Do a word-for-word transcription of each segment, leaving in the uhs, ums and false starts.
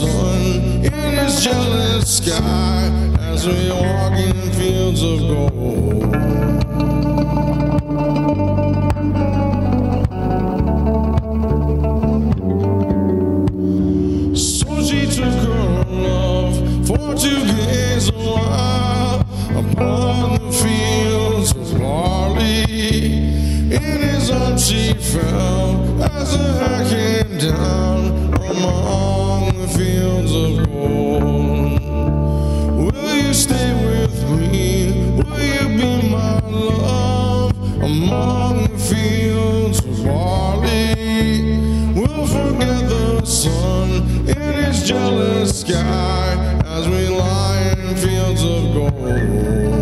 sun in his jealous sky as we walk in fields of gold. So she took her love for to gaze a while upon the fields of barley. In his arms she fell as the hair came down among the fields of gold. Will you stay with me? Will you be my love among the fields of barley? We'll forget the sun in his jealous sky as we lie in fields of gold.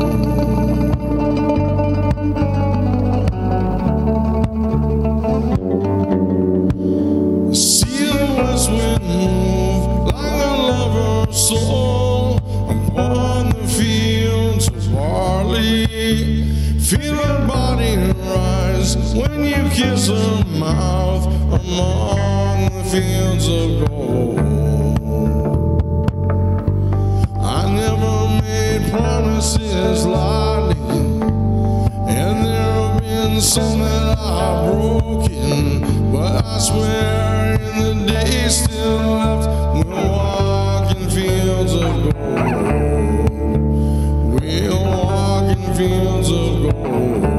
Soul upon the fields of barley. Feel her body rise when you kiss her mouth among the fields of gold. I never made promises lightly, and there have been some that I've broken, but I swear in the days still left we'll walk in fields of gold. We'll walk in fields of gold.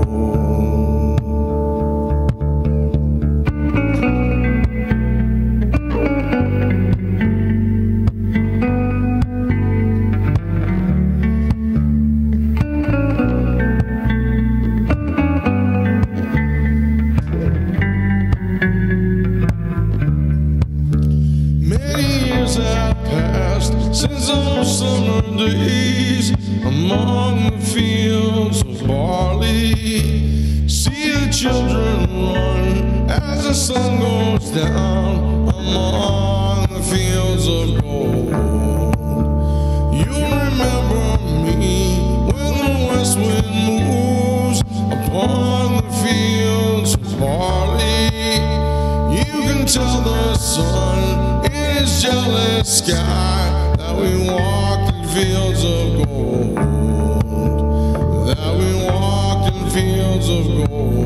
Since those summer days among the fields of barley, see the children run as the sun goes down among the fields of gold. You'll remember me when the west wind moves upon the fields of barley. You can tell the sun in his jealous sky that we walked in fields of gold, that we walked in fields of gold.